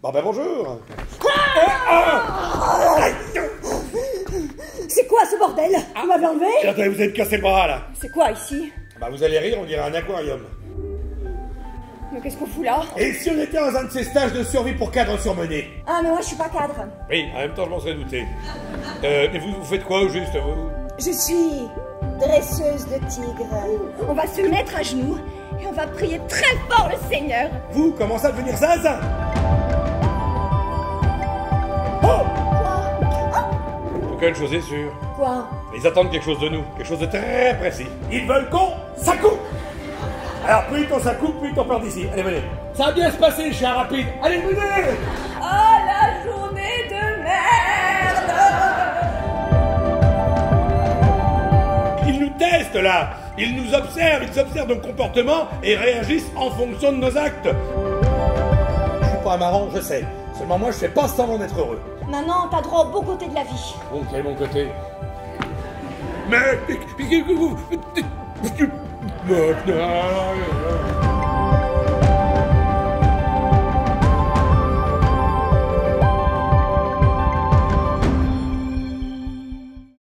Ah bah bonjour. C'est quoi ce bordel? Vous m'avez enlevé? Et attendez, vous avez cassé le bras là. C'est quoi ici? Bah vous allez rire, on dirait un aquarium. Mais qu'est-ce qu'on fout là? Et si on était dans un de ces stages de survie pour cadres surmenés? Ah mais moi je suis pas cadre. Oui, en même temps je m'en serais douté. Mais vous faites quoi au juste vous? Je suis dresseuse de tigres. On va se mettre à genoux et on va prier très fort le Seigneur. Vous commencez à devenir zinzin. Aucune chose est sûre. Quoi? Ils attendent quelque chose de nous, quelque chose de très précis. Ils veulent qu'on s'accoupe. Alors plus vite on s'accoupe, plus vite on part d'ici. Allez, venez. Ça va bien se passer, je suis un rapide. Allez, venez. Oh la journée de merde! Ils nous testent là. Ils nous observent, ils observent nos comportements et réagissent en fonction de nos actes. Je suis pas marrant, je sais. Seulement moi je fais pas semblant d'être heureux. Non, non, t'as droit au beau côté de la vie. Bon, quel bon côté. Mais...